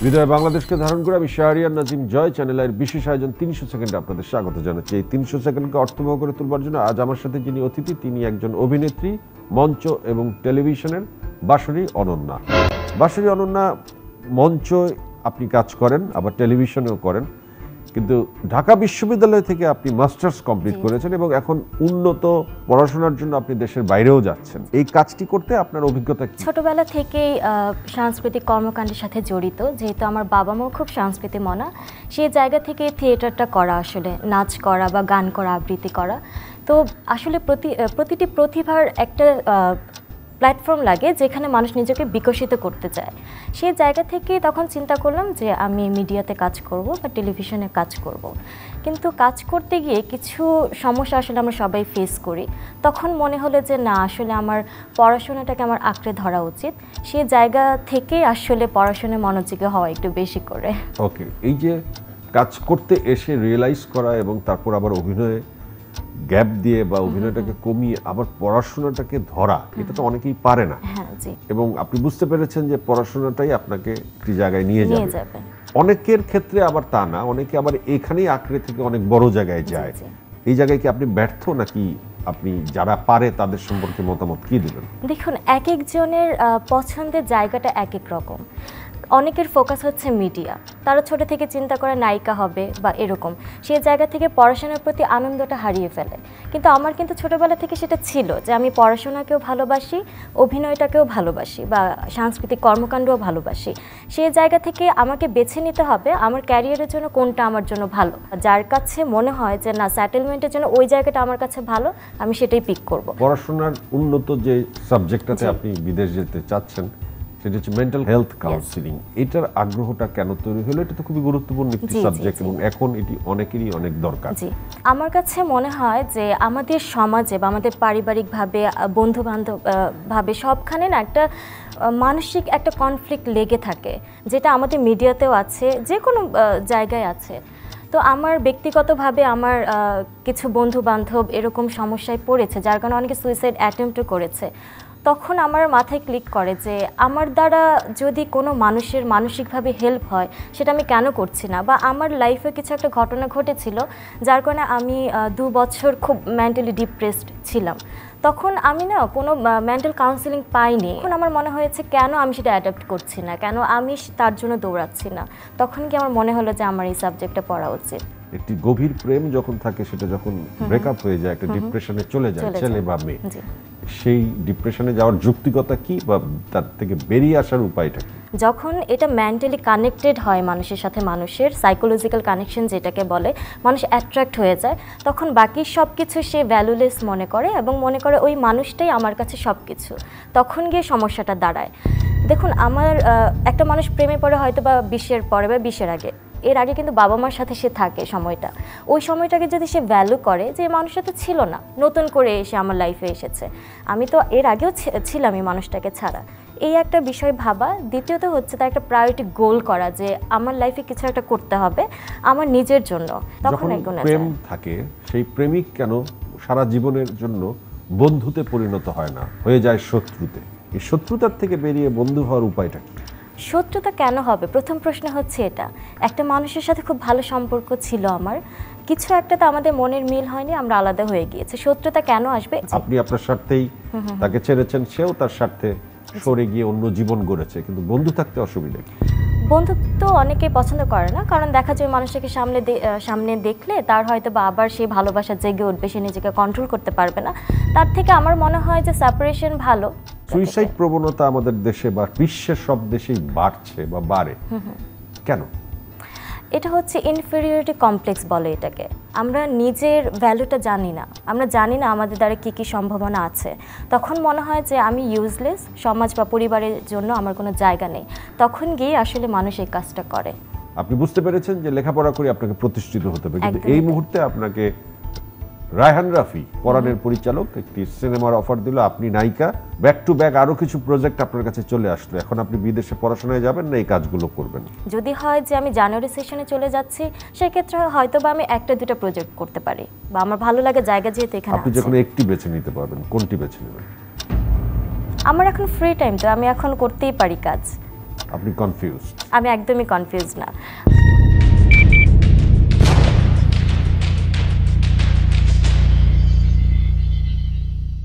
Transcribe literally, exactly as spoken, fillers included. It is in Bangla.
হৃদয় বাংলাদেশকে ধারণ করে আমি শাহরিয়ার নাজিম জয় চ্যানেলের বিশেষ আয়োজন তিনশো সেকেন্ডে আপনাদের স্বাগত জানাচ্ছি। এই তিনশো সেকেন্ডকে অর্থবহ করে তুলবার জন্য আজ আমার সাথে যিনি অতিথি, তিনি একজন অভিনেত্রী, মঞ্চ এবং টেলিভিশনের বাশরি অনন্যা। বাশরি অনন্যা মঞ্চ আপনি কাজ করেন, আবার টেলিভিশনেও করেন, কিন্তু ঢাকা বিশ্ববিদ্যালয় থেকে আপনি মাস্টার্স কমপ্লিট করেছেন এবং এখন উন্নত পড়াশোনার জন্য আপনি দেশের বাইরেও যাচ্ছেন। এই কাজটি করতে আপনার অভিজ্ঞতা কি? ছোটবেলা থেকেই সাংস্কৃতিক কর্মকাণ্ডের সাথে জড়িত, যেহেতু আমার বাবা মাও খুব সাংস্কৃতিক মনা, সেই জায়গা থেকে থিয়েটারটা করা, আসলে নাচ করা বা গান করা, আবৃত্তি করা। তো আসলে প্রতি প্রতিটি প্রতিভার একটা প্ল্যাটফর্ম লাগে যেখানে মানুষ নিজেকে বিকশিত করতে চায়। সেই জায়গা থেকে তখন চিন্তা করলাম যে আমি মিডিয়াতে কাজ করব বা টেলিভিশনে কাজ করব। কিন্তু কাজ করতে গিয়ে কিছু সমস্যা আসলে আমরা সবাই ফেস করি। তখন মনে হলো যে না, আসলে আমার পড়াশোনাটাকে আমার আঁকড়ে ধরা উচিত। সেই জায়গা থেকে আসলে পড়াশোনায় মনোযোগী হওয়া একটু বেশি করে। ওকে, এই যে কাজ করতে এসে রিয়েলাইজ করা এবং তারপর আবার অভিনয়ে গ্যাপ দিয়ে বা অভিনয়টাকে কমিয়ে আবার পড়াশোনাটাকে ধরা, এটা তো অনেকেই পারে না। এবং আপনি বুঝতে পেরেছেন যে পড়াশোনাটাই আপনাকে একটি জায়গায় নিয়ে যাবে। অনেকের ক্ষেত্রে আবার তা না, অনেকে আবার এখানেই আঁকড়ে থেকে অনেক বড় জায়গায় যায়। এই জায়গায় কি আপনি ব্যর্থ, নাকি আপনি যারা পারে তাদের সম্পর্কে মতামত কি দিবেন? দেখুন, এক একজনের পছন্দের জায়গাটা এক এক রকম। অনেকের ফোকাস হচ্ছে মিডিয়া, তারা ছোট থেকে চিন্তা করে নায়িকা হবে বা এরকম, সেই জায়গা থেকে পড়াশোনার প্রতি আনন্দটা হারিয়ে ফেলে। কিন্তু আমার কিন্তু ছোটবেলা থেকে সেটা ছিল যে আমি পড়াশোনাকেও ভালোবাসি, অভিনয়টাকেও ভালোবাসি বা সাংস্কৃতিক কর্মকাণ্ডও ভালোবাসি। সেই জায়গা থেকে আমাকে বেছে নিতে হবে আমার ক্যারিয়ারের জন্য কোনটা আমার জন্য ভালো। যার কাছে মনে হয় যে না, সেটেলমেন্টের জন্য ওই জায়গাটা আমার কাছে ভালো, আমি সেটাই পিক করব। পড়াশোনার উন্নত যে সাবজেক্টটাতে আপনি বিদেশ যেতে চাচ্ছেন, সেটা হচ্ছে মেন্টাল হেলথ কাউন্সিলিং। এটার আগ্রহটা কেন তৈরি হলো? এটা তো খুবই গুরুত্বপূর্ণ একটি সাবজেক্ট এবং এখন এটি অনেকেরই অনেক দরকার। জি, আমার কাছে মনে হয় যে আমাদের সমাজে বা আমাদের পারিবারিকভাবে, বন্ধু বান্ধব ভাবে সবখানে না একটা মানসিক একটা কনফ্লিক্ট লেগে থাকে, যেটা আমাদের মিডিয়াতেও আছে, যে কোনো জায়গায় আছে। তো আমার ব্যক্তিগতভাবে আমার কিছু বন্ধু বান্ধব এরকম সমস্যায় পড়েছে, যার কারণে অনেকে সুইসাইড অ্যাটেম্পটও করেছে। তখন আমার মাথায় ক্লিক করে যে আমার দ্বারা যদি কোনো মানুষের মানসিকভাবে হেল্প হয়, সেটা আমি কেন করছি না। বা আমার লাইফে কিছু একটা ঘটনা ঘটেছিল যার কারণে আমি দু বছর খুব মেন্টালি ডিপ্রেসড ছিলাম। তখন আমি না কোনো মেন্টাল কাউন্সিলিং পাইনি। এখন আমার মনে হয়েছে কেন আমি সেটা অ্যাডাপ্ট করছি না, কেন আমি তার জন্য দৌড়াচ্ছি না। তখন কি আমার মনে হলো যে আমার এই সাবজেক্টটা পড়া উচিত। একটি গভীর প্রেম যখন থাকে, সেটা যখন ব্রেকআপ হয়ে যায়, একটা ডিপ্রেশনে চলে যায় ছেলে বা মেয়ে, সেই ডিপ্রেশনে যাওয়ার যৌক্তিকতা কি বা তার থেকে বেরিয়ে আসার উপায়টা কি? যখন এটা মেন্টালি কানেক্টেড হয় মানুষের সাথে, মানুষের সাইকোলজিক্যাল কানেকশন যেটাকে বলে, মানুষ অ্যাট্রাক্ট হয়ে যায়, তখন বাকি সব কিছু সে ভ্যালুলেস মনে করে এবং মনে করে ওই মানুষটাই আমার কাছে সব কিছু। তখন গিয়ে সমস্যাটা দাঁড়ায়। দেখুন, আমার একটা মানুষ প্রেমে পড়ে হয়তো বা বিশের পরে বা বিশের আগে, এর আগে কিন্তু বাবা মার সাথে সে থাকে সময়টা, ওই সময়টাকে যদি সে ভ্যালু করে যে মানুষটা তো ছিল না, নতুন করে এসে আমার লাইফে এসেছে, আমি তো এর আগেও ছিলাম এই মানুষটাকে ছাড়া, এই একটা বিষয় ভাবা। দ্বিতীয়ত হচ্ছে তার একটা প্রায়োরিটি গোল করা যে আমার লাইফে কিছু একটা করতে হবে আমার নিজের জন্য। তখন প্রেম থাকে, সেই প্রেমিক কেন সারা জীবনের জন্য বন্ধুতে পরিণত হয় না, হয়ে যায় শত্রুতে? এই শত্রুতার থেকে বেরিয়ে বন্ধু হওয়ার উপায়টা কি? শত্রুতা কেন হবে? প্রথম প্রশ্ন হচ্ছে এটা। একটা মানুষের সাথে খুব ভালো সম্পর্ক ছিল আমার, কিছু একটা তো আমাদের মনের মিল হয়নি, আমরা আলাদা হয়ে গিয়েছে, শত্রুতা কেন আসবে? আপনি আপনার স্বার্থেই তাকে ছেড়েছেন, সেও তার স্বার্থে সরে গিয়ে অন্য জীবন গড়েছে, কিন্তু বন্ধু থাকতে অসুবিধা কি? বন্ধুত্ব অনেকেই পছন্দ করে না, কারণ দেখা যায় মানুষটাকে সামনে সামনে দেখলে তার হয়তো বা আবার সেই ভালোবাসা জেগে উঠবে, সে নিজেকে কন্ট্রোল করতে পারবে না। তার থেকে আমার মনে হয় যে সেপারেশন ভালো। সুইসাইড প্রবণতা আমাদের দেশে বা বিশ্বের সব দেশেই বাড়ছে বা বাড়ে কেন? এটা হচ্ছে ইনফেরিয়রিটি কমপ্লেক্স বলে এটাকে। আমরা নিজের ভ্যালুটা জানি না, আমরা জানি না আমাদের দ্বারা কী কী সম্ভাবনা আছে। তখন মনে হয় যে আমি ইউজলেস, সমাজ বা পরিবারের জন্য আমার কোনো জায়গা নেই। তখন গিয়ে আসলে মানুষ এই কাজটা করে। আপনি বুঝতে পেরেছেন যে লেখাপড়া করে আপনাকে প্রতিষ্ঠিত হতে হবে, কিন্তু এই মুহূর্তে আপনাকে রায়হান রাফি, পরাণের পরিচালক, একটি সিনেমার অফার দিল, আপনি নায়িকা, ব্যাক টু ব্যাক আরো কিছু প্রজেক্ট আপনার কাছে চলে আসলো, এখন আপনি বিদেশে পড়াশোনায় যাবেন না এই কাজগুলো করবেন? যদি হয় যে আমি জানুয়ারি সেশনে চলে যাচ্ছি, সেক্ষেত্রে হয়তো বা আমি একটা দুটো প্রজেক্ট করতে পারি, বা আমার ভালো লাগে জায়গা যেহেতু এখানে। আপনি যখন একটি বেছে নিতে পারবেন, কোনটি বেছে নেবেন? আমার এখন ফ্রি টাইম, তো আমি এখন করতেই পারি কাজ। আপনি কনফিউজড? আমি একদমই কনফিউজ না।